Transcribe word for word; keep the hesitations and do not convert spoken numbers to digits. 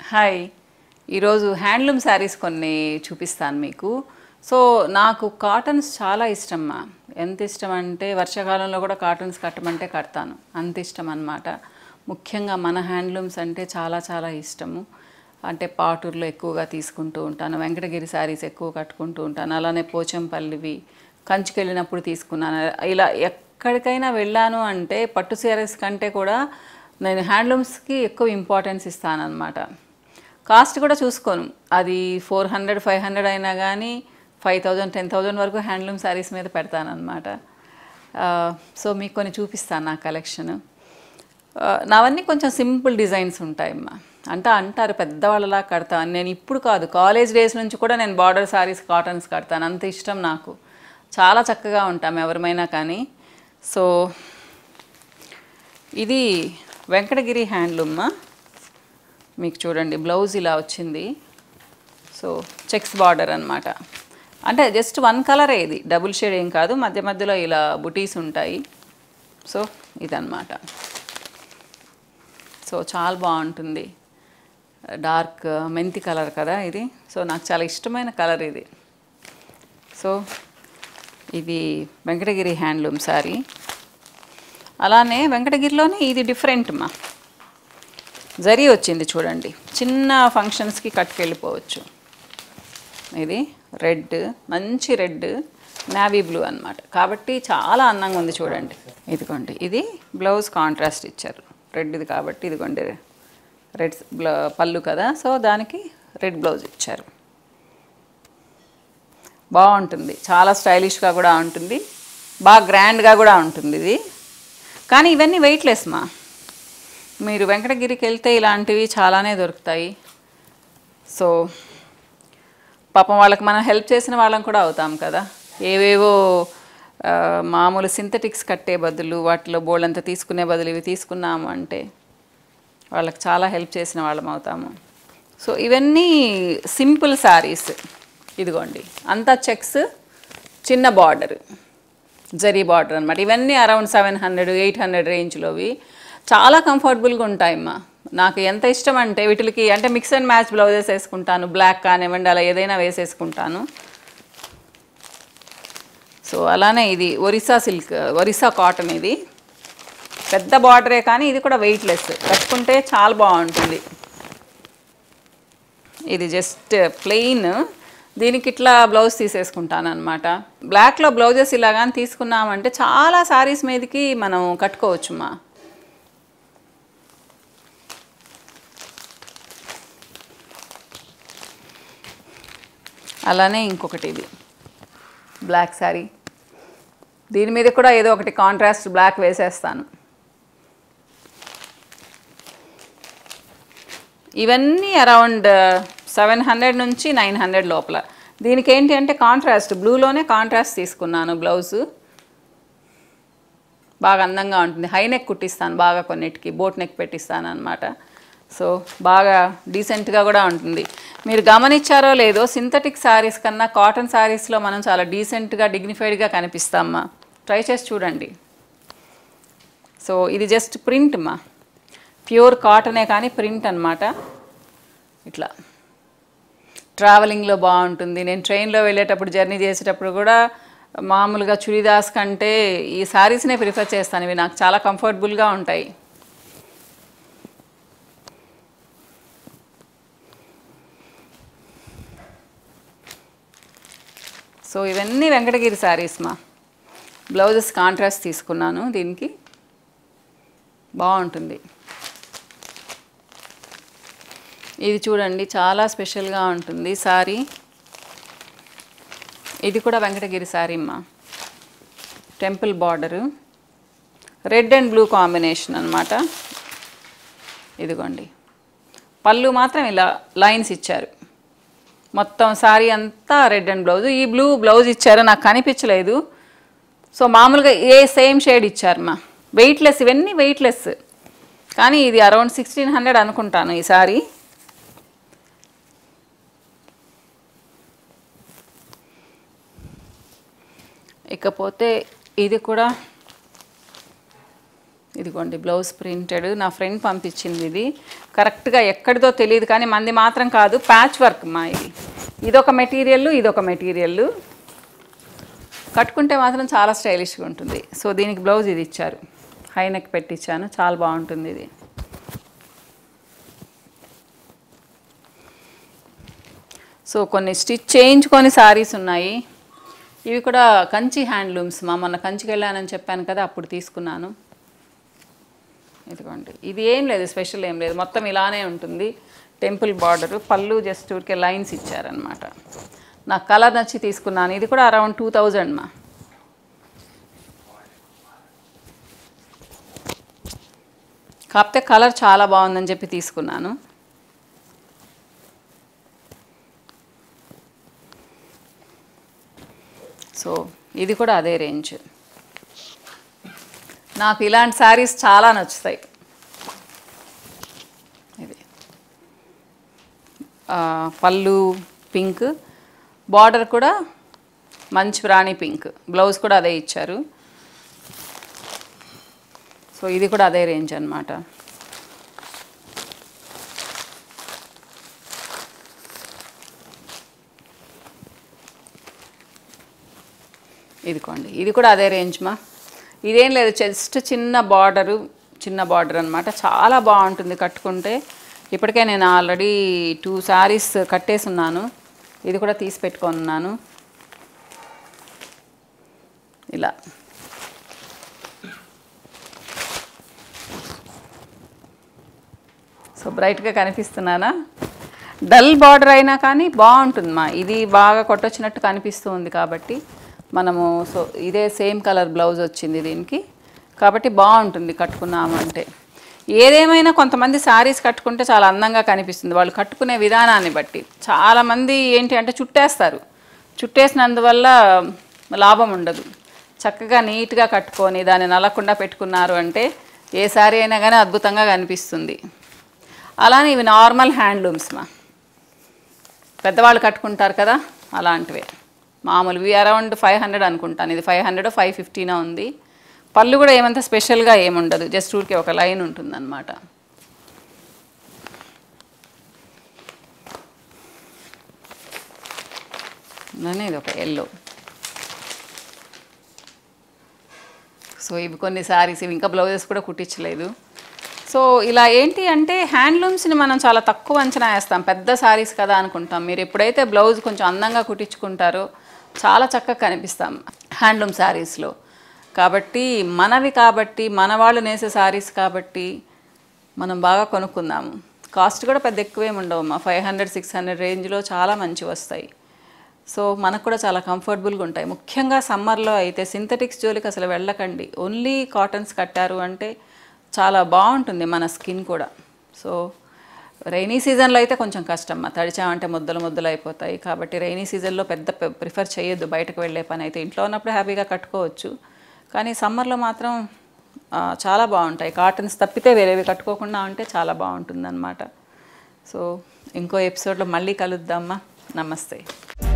Hi ఈరోజు handloom saris కొన్ని చూపిస్తాను మీకు. సో నాకు కాటన్స్ చాలా ఇష్టమ్మా. ఎంత ఇష్టం అంటే వర్షాకాలంలో కూడా కాటన్స్ కట్టమంటే కడతాను, అంత ఇష్టం అన్నమాట. ముఖ్యంగా మన హ్యాండ్లూమ్స్ అంటే చాలా చాలా ఇష్టము. అంటే పాటూరులో ఎక్కువగా తీసుకుంటూ ఉంటాను, వెంకటగిరి శారీస్ ఎక్కువ కట్టుకుంటూ ఉంటాను, అలానే పోచంపల్లివి కంచికి వెళ్ళినప్పుడు తీసుకున్నాను. ఇలా ఎక్కడికైనా వెళ్ళాను అంటే పట్టు శారీస్ కంటే కూడా నేను హ్యాండ్లూమ్స్కి ఎక్కువ ఇంపార్టెన్స్ ఇస్తాను అన్నమాట. కాస్ట్ కూడా చూసుకోను, అది ఫోర్ హండ్రెడ్ ఫైవ్ హండ్రెడ్ అయినా కానీ ఫైవ్ థౌజండ్ టెన్ థౌజండ్ వరకు హ్యాండ్లూమ్ శారీస్ మీద పెడతాను అనమాట. సో మీకు కొన్ని చూపిస్తాను నా కలెక్షన్. నావన్నీ కొంచెం సింపుల్ డిజైన్స్ ఉంటాయమ్మా. అంటే అంటారు పెద్దవాళ్ళలా కడతాను, నేను ఇప్పుడు కాదు కాలేజ్ డేస్ నుంచి కూడా నేను బార్డర్ శారీస్ కాటన్స్ కడతాను, అంత ఇష్టం నాకు. చాలా చక్కగా ఉంటాం ఎవరిమైనా కానీ. సో ఇది వెంకటగిరి హ్యాండ్లూమ్. మీకు చూడండి బ్లౌజ్ ఇలా వచ్చింది. సో చెక్స్ బార్డర్ అనమాట. అంటే జస్ట్ వన్ కలరే, ఇది డబుల్ షేడ్ ఏం కాదు, మధ్య మధ్యలో ఇలా బుటీస్ ఉంటాయి. సో ఇదన్నమాట. సో చాలా బాగుంటుంది, డార్క్ మెంతి కలర్ కదా ఇది. సో నాకు చాలా ఇష్టమైన కలర్ ఇది. సో ఇది వెంకటగిరి హ్యాండ్లూమ్ శారీ. అలానే వెంకటగిరిలోనే ఇది డిఫరెంట్ మా, జరీ వచ్చింది చూడండి, చిన్న ఫంక్షన్స్కి కట్టుకెళ్ళిపోవచ్చు. ఇది రెడ్, మంచి రెడ్ నావీ బ్లూ అనమాట, కాబట్టి చాలా అందంగా ఉంది చూడండి. ఇదిగోండి ఇది బ్లౌజ్ కాంట్రాస్ట్ ఇచ్చారు, రెడ్ది కాబట్టి. ఇదిగోండి రెడ్ పళ్ళు కదా, సో దానికి రెడ్ బ్లౌజ్ ఇచ్చారు. బాగుంటుంది, చాలా స్టైలిష్గా కూడా ఉంటుంది, బాగా గ్రాండ్గా కూడా ఉంటుంది ఇది. కానీ ఇవన్నీ వెయిట్లెస్ మా, మీరు వెంకటగిరికి వెళ్తే ఇలాంటివి చాలానే దొరుకుతాయి. సో పాపం వాళ్ళకి మనం హెల్ప్ చేసిన వాళ్ళం కూడా అవుతాం కదా. ఏవేవో మామూలు సింథటిక్స్ కట్టే బదులు వాటిలో బోల్డంతా తీసుకునే బదులు ఇవి తీసుకున్నాము అంటే వాళ్ళకి చాలా హెల్ప్ చేసిన వాళ్ళం అవుతాము. సో ఇవన్నీ సింపుల్ శారీస్. ఇదిగోండి అంతా చెక్స్, చిన్న బార్డర్, జరీ బార్డర్ అనమాట. ఇవన్నీ around seven hundred eight hundred రేంజ్లోవి. చాలా కంఫర్టబుల్గా ఉంటాయమ్మా. నాకు ఎంత ఇష్టం అంటే వీటికి అంటే మిక్స్ అండ్ మ్యాచ్ బ్లౌజెస్ వేసుకుంటాను, బ్లాక్ కానివ్వండి అలా ఏదైనా వేసేసుకుంటాను. సో అలానే ఇది ఒరిస్సా సిల్క్, ఒరిస్సా కాటన్. ఇది పెద్ద బార్డరే కానీ ఇది కూడా వెయిట్లెస్, కట్టుకుంటే చాలా బాగుంటుంది. ఇది జస్ట్ ప్లెయిన్, దీనికి ఇట్లా బ్లౌజ్ తీసేసుకుంటాను అనమాట. బ్లాక్లో బ్లౌజెస్ ఇలా కానీ తీసుకున్నామంటే చాలా శారీస్ మీదకి మనం కట్టుకోవచ్చు మా. అలానే ఇంకొకటి ఇది బ్లాక్ శారీ, దీని మీద కూడా ఏదో ఒకటి కాంట్రాస్ట్ బ్లాక్ వేసేస్తాను. ఇవన్నీ అరౌండ్ సెవెన్ హండ్రెడ్ నుంచి నైన్ హండ్రెడ్ లోపల. దీనికి ఏంటి అంటే కాంట్రాస్ట్ బ్లూలోనే కాంట్రాస్ట్ తీసుకున్నాను బ్లౌజు, బాగా అందంగా ఉంటుంది. హై నెక్ కుట్టిస్తాను బాగా, కొన్నిటికి బోట్ నెక్ పెట్టిస్తాను అనమాట. సో బాగా డీసెంట్గా కూడా ఉంటుంది. మీరు గమనించారో లేదో, సింథటిక్ శారీస్ కన్నా కాటన్ శారీస్లో మనం చాలా డీసెంట్గా డిగ్నిఫైడ్గా కనిపిస్తామా. ట్రై చేసి చూడండి. సో ఇది జస్ట్ ప్రింట్ మా, ప్యూర్ కాటనే కానీ ప్రింట్ అనమాట. ఇట్లా ట్రావెలింగ్లో బాగుంటుంది. నేను ట్రైన్లో వెళ్ళేటప్పుడు జర్నీ చేసేటప్పుడు కూడా మామూలుగా చుడిదార్స్ కంటే ఈ శారీస్నే ప్రిఫర్ చేస్తాను, ఇవి నాకు చాలా కంఫర్టబుల్గా ఉంటాయి. సో ఇవన్నీ వెంకటగిరి శారీస్ మా. బ్లౌజెస్ కాంట్రాస్ట్ తీసుకున్నాను, దీనికి బాగుంటుంది. ఇది చూడండి చాలా స్పెషల్గా ఉంటుంది శారీ. ఇది కూడా వెంకటగిరి శారీ అమ్మా, temple border, red and blue combination అనమాట. ఇదిగోండి పళ్ళు మాత్రం ఇలా లైన్స్ ఇచ్చారు, మొత్తం శారీ అంతా రెడ్ అండ్ బ్లౌజ్. ఈ బ్లూ బ్లౌజ్ ఇచ్చారు, నాకు కనిపించలేదు. సో మామూలుగా ఏ సేమ్ షేడ్ ఇచ్చారమ్మా. వెయిట్లెస్, ఇవన్నీ వెయిట్లెస్. కానీ ఇది అరౌండ్ సిక్స్టీన్ హండ్రెడ్ అనుకుంటాను ఈ శారీ. ఇకపోతే ఇది కూడా ఇదిగోండి బ్లౌజ్ ప్రింటెడ్, నా ఫ్రెండ్ పంపించింది. ఇది కరెక్ట్గా ఎక్కడిదో తెలియదు కానీ మంది మాత్రం కాదు, ప్యాచ్ వర్క్ మా ఇది. ఇదొక మెటీరియల్, ఇదొక మెటీరియల్. కట్టుకుంటే మాత్రం చాలా స్టైలిష్గా ఉంటుంది. సో దీనికి బ్లౌజ్ ఇది ఇచ్చారు, హై నెక్ పెట్టించాను, చాలా బాగుంటుంది ఇది. సో కొన్ని స్టిచ్ చేయించుకొని సారీస్ ఉన్నాయి. ఇవి కూడా కంచి హ్యాండ్లూమ్స్ మా, మొన్న కంచికి వెళ్ళానని చెప్పాను కదా, అప్పుడు తీసుకున్నాను. ఇదిగోండి, ఇది ఏం లేదు స్పెషల్ ఏం లేదు, మొత్తం ఇలానే ఉంటుంది. టెంపుల్ బార్డరు, పళ్ళు జస్ట్ ఊరికే లైన్స్ ఇచ్చారనమాట. నాకు కలర్ నచ్చి తీసుకున్నాను. ఇది కూడా అరౌండ్ టూ థౌజండ్ మా. కాకపోతే కలర్ చాలా బాగుందని చెప్పి తీసుకున్నాను. సో ఇది కూడా అదే రేంజ్. నాకు ఇలాంటి శారీస్ చాలా నచ్చుతాయి. ఇది పళ్ళు పింక్, బార్డర్ కూడా మంచి రాణి పింక్, బ్లౌజ్ కూడా అదే ఇచ్చారు. సో ఇది కూడా అదే రేంజ్ అన్నమాట. ఇదిగోండి, ఇది కూడా అదే రేంజ్ మా. ఇదేం లేదు, జస్ట్ చిన్న బార్డరు, చిన్న బార్డర్ అనమాట. చాలా బాగుంటుంది కట్టుకుంటే. ఇప్పటికే నేను ఆల్రెడీ టూ శారీస్ కట్టేసి ఉన్నాను. ఇది కూడా తీసి పెట్టుకున్నాను ఇలా. సో బ్రైట్గా కనిపిస్తున్నానా? డల్ బార్డర్ అయినా కానీ బాగుంటుంది మా. ఇది బాగా కొట్టొచ్చినట్టు కనిపిస్తుంది కాబట్టి మనము, సో ఇదే సేమ్ కలర్ బ్లౌజ్ వచ్చింది దీనికి కాబట్టి బాగుంటుంది కట్టుకున్నామంటే. ఏదేమైనా కొంతమంది శారీస్ కట్టుకుంటే చాలా అందంగా కనిపిస్తుంది, వాళ్ళు కట్టుకునే విధానాన్ని బట్టి. చాలామంది ఏంటి అంటే చుట్టేస్తారు, చుట్టేసినందువల్ల లాభం ఉండదు. చక్కగా నీట్గా కట్టుకొని దాన్ని నలకుండా పెట్టుకున్నారు అంటే ఏ శారీ అయినా కానీ అద్భుతంగా కనిపిస్తుంది. అలానే ఇవి నార్మల్ హ్యాండ్లూమ్స్ మా, పెద్దవాళ్ళు కట్టుకుంటారు కదా అలాంటివే మామూలు. ఇవి అరౌండ్ ఫైవ్ హండ్రెడ్ అనుకుంటాను. ఇది ఫైవ్ హండ్రెడ్ ఫైవ్ ఫిఫ్టీనో ఉంది. పళ్ళు కూడా ఏమంత స్పెషల్గా ఏముండదు, జస్ట్ ఊరికే ఒక లైన్ ఉంటుందన్నమాట. ఇది ఒక ఎల్లో. సో ఇవి కొన్ని శారీస్, ఇవి ఇంకా బ్లౌజెస్ కూడా కుట్టించలేదు. సో ఇలా ఏంటి అంటే హ్యాండ్లూమ్స్ని మనం చాలా తక్కువ అంచనా వేస్తాం, పెద్ద శారీస్ కదా అనుకుంటాం. మీరు ఎప్పుడైతే బ్లౌజ్ కొంచెం అందంగా కుట్టించుకుంటారో చాలా చక్కగా కనిపిస్తాం హ్యాండ్లూమ్ శారీస్లో. కాబట్టి మనవి, కాబట్టి మన వాళ్ళు నేసే శారీస్ కాబట్టి మనం బాగా కొనుక్కుందాము. కాస్ట్ కూడా పెద్ద ఎక్కువేమి ఉండవు మా, ఫైవ్ హండ్రెడ్ సిక్స్ హండ్రెడ్ రేంజ్లో చాలా మంచి వస్తాయి. సో మనకు కూడా చాలా కంఫర్టబుల్గా ఉంటాయి. ముఖ్యంగా సమ్మర్లో అయితే సింథటిక్స్ జోలికి అసలు వెళ్ళకండి, ఓన్లీ కాటన్స్ కట్టారు అంటే చాలా బాగుంటుంది మన స్కిన్ కూడా. సో రైనీ సీజన్లో అయితే కొంచెం కష్టం, తడిచామంటే ముద్దలు ముద్దలు అయిపోతాయి. కాబట్టి రైనీ సీజన్లో పెద్ద ప్రిఫర్ చేయొద్దు బయటకు వెళ్ళే పని అయితే. ఇంట్లో ఉన్నప్పుడు హ్యాపీగా కట్టుకోవచ్చు, కానీ సమ్మర్లో మాత్రం చాలా బాగుంటాయి. కాటన్స్ తప్పితే వేరేవి కట్టుకోకుండా ఉంటే చాలా బాగుంటుంది అన్నమాట. సో ఇంకో ఎపిసోడ్లో మళ్ళీ కలుద్దామా. నమస్తే.